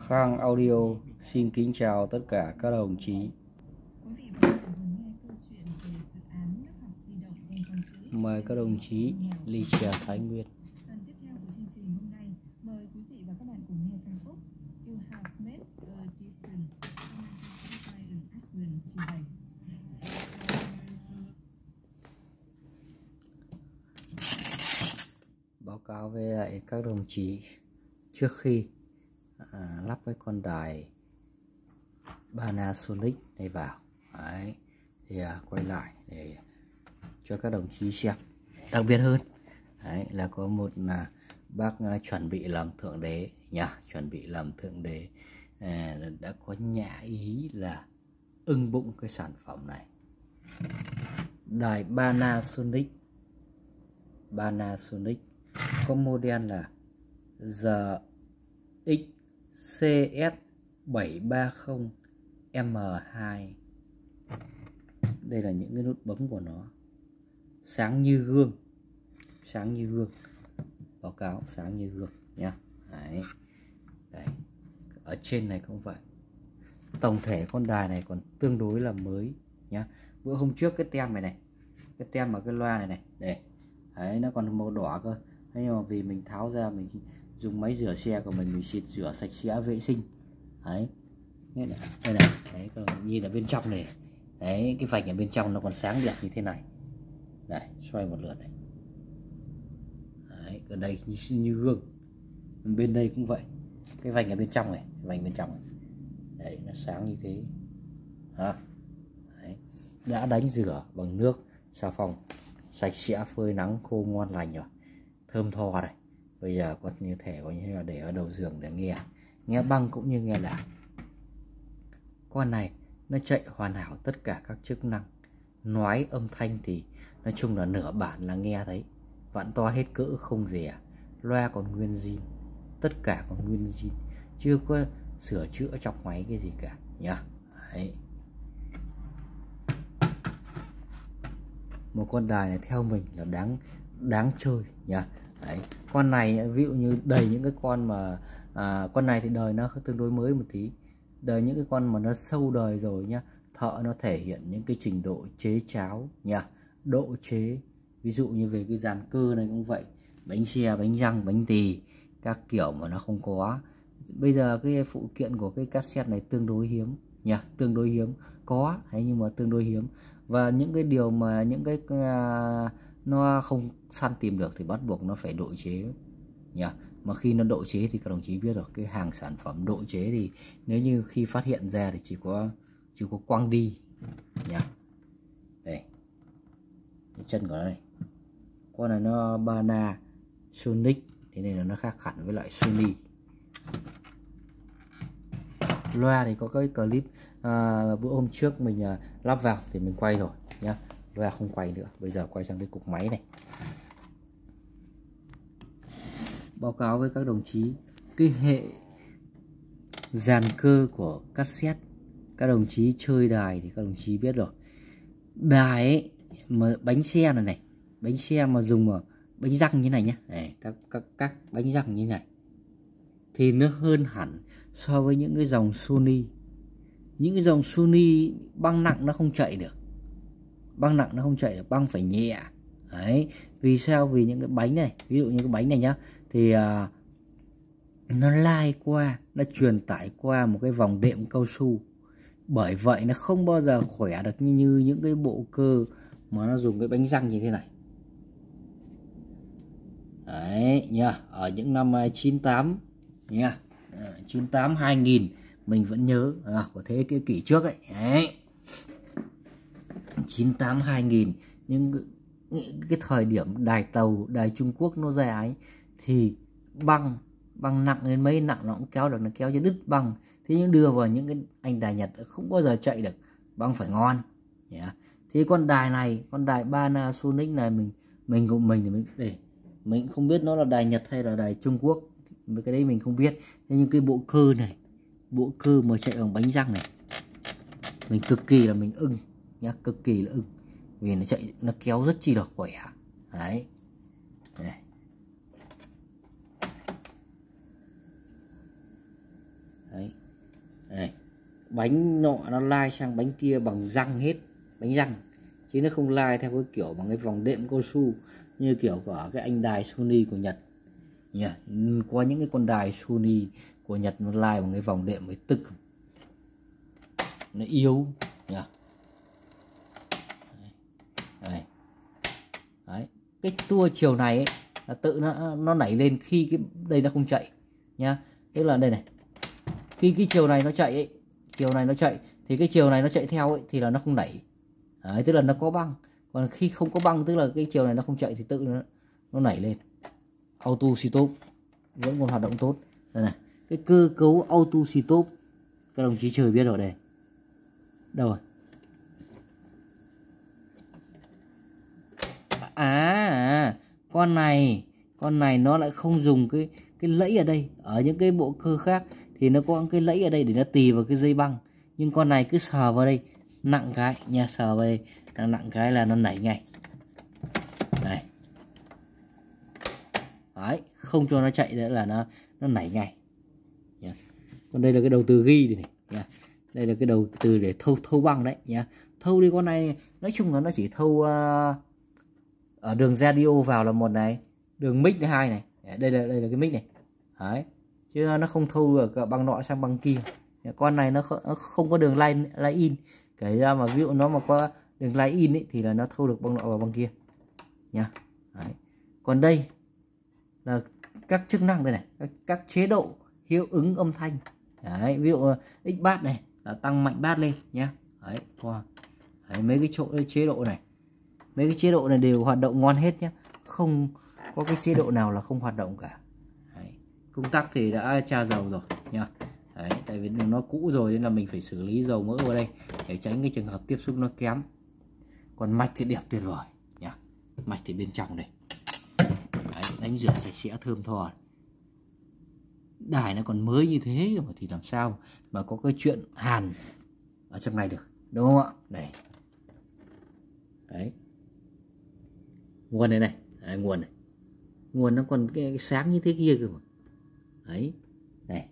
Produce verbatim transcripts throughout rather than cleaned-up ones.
Khang Audio xin kính chào tất cả các đồng chí. Mời các đồng chí ly trà Thái Nguyên. Phần tiếp theo của chương trình hôm nay, mời quý vị và các bạn cùng nghe ca khúc You Have Made a Difference trình bày. Báo cáo với lại các đồng chí, trước khi à, lắp cái con đài Panasonic này vào đấy, thì à, quay lại để cho các đồng chí xem. Đặc biệt hơn đấy, là có một là bác uh, chuẩn bị làm thượng đế nhỉ, chuẩn bị làm thượng đế à, đã có nhã ý là ưng bụng cái sản phẩm này, đài Panasonic. Panasonic có model là G X C S bảy ba không M hai. Đây là những cái nút bấm của nó, sáng như gương, sáng như gương, báo cáo sáng như gương nhá. Đấy. Đấy, ở trên này cũng vậy. Tổng thể con đài này còn tương đối là mới nhá. Bữa hôm trước cái tem này này, cái tem ở cái loa này này, đây, đấy, nó còn màu đỏ cơ. Thế nhưng mà vì mình tháo ra, mình dùng máy rửa xe của mình, mình xịt rửa sạch sẽ vệ sinh. Đấy, đây này, đây này, đấy, còn nhìn ở bên trong này, đấy, cái vạch ở bên trong nó còn sáng đẹp như thế này. Đây, xoay một lượt này. Đấy, ở đây như, như gương. Bên đây cũng vậy. Cái vành ở bên trong này, vành bên trong này. Đấy, nó sáng như thế. À, đấy. Đã đánh rửa bằng nước xà phòng sạch sẽ, phơi nắng khô ngon lành rồi, thơm tho này. Bây giờ có như thể có như là để ở đầu giường để nghe, nghe băng cũng như nghe đàn. Con này nó chạy hoàn hảo tất cả các chức năng. Nói âm thanh thì nói chung là nửa bản là nghe thấy, vặn to hết cỡ không rẻ. Loa còn nguyên zin, tất cả còn nguyên zin, chưa có sửa chữa chọc máy cái gì cả nhá. Đấy. Một con đài này theo mình là đáng đáng chơi nhá. Đấy. Con này ví dụ như đầy những cái con mà à, con này thì đời nó tương đối mới một tí, đời những cái con mà nó sâu đời rồi nhá, thợ nó thể hiện những cái trình độ chế cháo nhá, độ chế. Ví dụ như về cái dàn cơ này cũng vậy, bánh xe, bánh răng, bánh tỳ, các kiểu mà nó không có. Bây giờ cái phụ kiện của cái cassette này tương đối hiếm nhá, tương đối hiếm, có hay nhưng mà tương đối hiếm. Và những cái điều mà những cái uh, nó không săn tìm được thì bắt buộc nó phải độ chế nhá. Mà khi nó độ chế thì các đồng chí biết rồi, cái hàng sản phẩm độ chế thì nếu như khi phát hiện ra thì chỉ có chỉ có quăng đi nhá. Đây, cái chân của nó này, con này nó Panasonic, thế nên là nó khác hẳn với lại Sony. Loa thì có cái clip à, bữa hôm trước mình à, lắp vào thì mình quay rồi nhá, loa không quay nữa. Bây giờ quay sang cái cục máy này. Báo cáo với các đồng chí, cái hệ dàn cơ của cassette, các đồng chí chơi đài thì các đồng chí biết rồi. Đài ấy, mà bánh xe này này, bánh xe mà dùng mà bánh răng như này nhé, này, các, các, các bánh răng như này thì nó hơn hẳn so với những cái dòng Sony. Những cái dòng Sony băng nặng nó không chạy được, băng nặng nó không chạy được, băng phải nhẹ. Đấy, vì sao? Vì những cái bánh này, ví dụ như cái bánh này nhá, thì uh, nó lai qua, nó truyền tải qua một cái vòng đệm cao su, bởi vậy nó không bao giờ khỏe được như, như những cái bộ cơ mà nó dùng cái bánh răng như thế này. Đấy nhá, ở những năm chín tám nha, chín tám hai nghìn mình vẫn nhớ, à, của thế cái kỷ trước ấy. Đấy, chín tám hai nghìn, nhưng cái thời điểm đài tàu, đài Trung Quốc nó ra ấy, thì băng băng nặng đến mấy, nặng nó cũng kéo được, nó kéo cho đứt băng. Thế nhưng đưa vào những cái anh đài Nhật không bao giờ chạy được, băng phải ngon yeah. Thì con đài này, con đài Panasonic này, mình mình của mình thì mình để mình không biết nó là đài Nhật hay là đài Trung Quốc, cái đấy mình không biết. Thế nhưng cái bộ cơ này, bộ cơ mà chạy bằng bánh răng này, mình cực kỳ là mình ưng nhá, cực kỳ là ưng, vì nó chạy, nó kéo rất chi là khỏe. Đấy. Đây. Đấy. Đây. Bánh nọ nó lai sang bánh kia bằng răng hết, bánh răng, chứ nó không lai theo cái kiểu bằng cái vòng đệm cao su như kiểu của cái anh đài Sony của Nhật nhỉ. Có những cái con đài Sony của Nhật nó lai bằng cái vòng đệm với tức, nó yếu nhỉ. Đây. Đấy. Cái tua chiều này ấy, là tự nó nó nảy lên khi cái đây nó không chạy nhá. Tức là đây này, khi cái chiều này nó chạy ấy, chiều này nó chạy thì cái chiều này nó chạy theo ấy thì là nó không nảy. Đấy, tức là nó có băng. Còn khi không có băng tức là cái chiều này nó không chạy thì tự nó, nó nảy lên. Auto stop vẫn còn hoạt động tốt. Đây này, cái cơ cấu auto stop các đồng chí trời biết rồi đây. Đâu rồi? À, à con này, con này nó lại không dùng cái cái lẫy ở đây. Ở những cái bộ cơ khác thì nó có cái lẫy ở đây để nó tì vào cái dây băng. Nhưng con này cứ sờ vào đây, nặng cái nha, sờ vào đây, nặng, nặng cái là nó nảy ngay. Đây. Đấy, không cho nó chạy nữa là nó nó nảy ngay. Nha. Còn đây là cái đầu từ ghi này, này nha. Đây là cái đầu từ để thâu thâu băng đấy nha. Thâu đi con này, nói chung là nó chỉ thâu uh, ở đường radio vào là một này, đường mic là hai này. Đây là đây là cái mic này. Đấy. Chứ nó không thâu được băng nọ sang băng kia. Con này nó không, nó không có đường line line in. Kể ra mà ví dụ nó mà có đường line in ấy, thì là nó thâu được băng nọ vào băng kia nha. Đấy. Còn đây là các chức năng đây này, các, các chế độ hiệu ứng âm thanh. Đấy, ví dụ x bass này là tăng mạnh bass lên nhé. Đấy, wow. Đấy, mấy cái chỗ chế độ này, mấy cái chế độ này đều hoạt động ngon hết nhé, không có cái chế độ nào là không hoạt động cả. Đấy. Công tắc thì đã tra dầu rồi nha. Đấy, tại vì nó cũ rồi nên là mình phải xử lý dầu mỡ vào đây để tránh cái trường hợp tiếp xúc nó kém. Còn mạch thì đẹp tuyệt vời nha, mạch thì bên trong đây. Đấy, đánh rửa sạch sẽ thơm tho. Đài nó còn mới như thế mà thì làm sao mà có cái chuyện hàn ở trong này được, đúng không ạ? Đây. Đấy. Nguồn này này, đấy, nguồn này. Nguồn nó còn cái, cái sáng như thế kia cơ mà. Đấy. Này.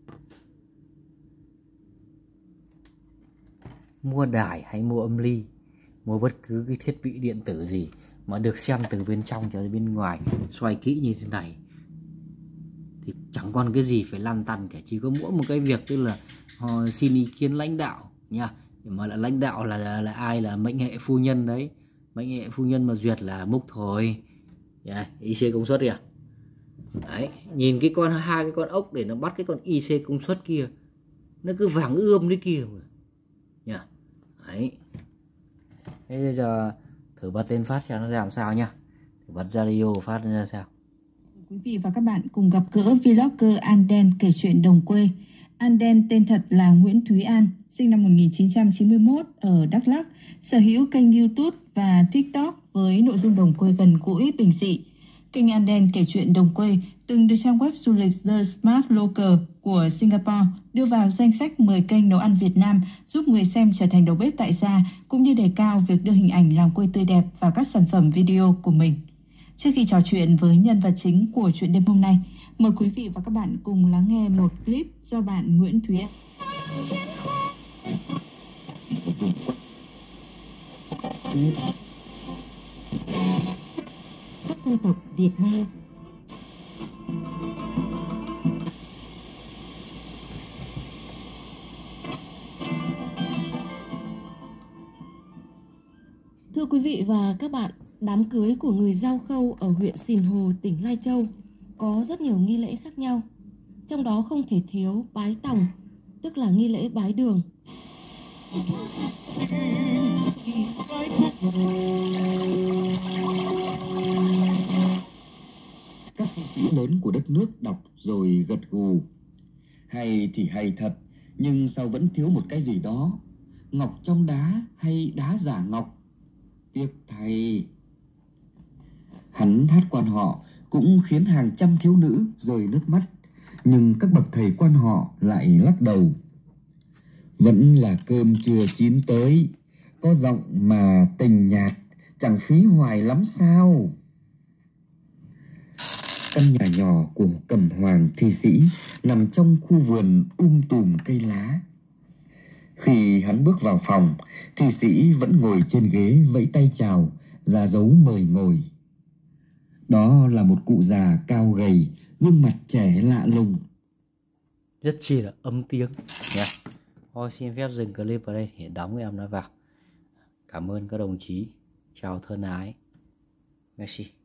Mua đài hay mua âm ly, mua bất cứ cái thiết bị điện tử gì mà được xem từ bên trong cho đến bên ngoài xoay kỹ như thế này thì chẳng còn cái gì phải lăn tăn cả, chỉ có mỗi một cái việc tức là họ xin ý kiến lãnh đạo nha. Mà là lãnh đạo là, là là ai, là mệnh hệ phu nhân đấy, mệnh hệ phu nhân mà duyệt là múc thôi. Yeah, i xê công suất kìa. Đấy, nhìn cái con hai cái con ốc để nó bắt cái con i xê công suất kia, nó cứ vàng ươm đấy kia mà. Yeah. Đấy. Thế bây giờ thử bật lên phát xem nó ra làm sao nha. Thử bật radio phát ra sao. Quý vị và các bạn cùng gặp gỡ vlogger Anden kể chuyện đồng quê. Anden tên thật là Nguyễn Thúy An, sinh năm một nghìn chín trăm chín mươi mốt ở Đắk Lắk, sở hữu kênh YouTube và TikTok với nội dung đồng quê gần gũi, bình dị. Kênh Anden kể chuyện đồng quê từng được trang web du lịch The Smart Local của Singapore đưa vào danh sách mười kênh nấu ăn Việt Nam, giúp người xem trở thành đầu bếp tại gia, cũng như đề cao việc đưa hình ảnh làng quê tươi đẹp vào các sản phẩm video của mình. Trước khi trò chuyện với nhân vật chính của chuyện đêm hôm nay, mời quý vị và các bạn cùng lắng nghe một clip do bạn Nguyễn Thúy An. Các dân tộc Việt Nam. Thưa quý vị và các bạn, đám cưới của người Dao Khâu ở huyện Sìn Hồ, tỉnh Lai Châu có rất nhiều nghi lễ khác nhau. Trong đó không thể thiếu bái tòng, tức là nghi lễ bái đường. Các nghệ sĩ lớn của đất nước đọc rồi gật gù. Hay thì hay thật, nhưng sao vẫn thiếu một cái gì đó? Ngọc trong đá hay đá giả ngọc? Tiếc thay. Hắn hát quan họ cũng khiến hàng trăm thiếu nữ rơi nước mắt, nhưng các bậc thầy quan họ lại lắc đầu. Vẫn là cơm chưa chín tới, có giọng mà tình nhạt, chẳng phí hoài lắm sao? Căn nhà nhỏ của Cẩm Hoàng thi sĩ nằm trong khu vườn um tùm cây lá. Khi hắn bước vào phòng, thi sĩ vẫn ngồi trên ghế vẫy tay chào, ra dấu mời ngồi. Đó là một cụ già cao gầy, gương mặt trẻ lạ lùng. Rất chi là âm tiếng nhé. Thôi xin phép dừng clip ở đây để đóng em nó vào. Cảm ơn các đồng chí. Chào thân ái. Merci.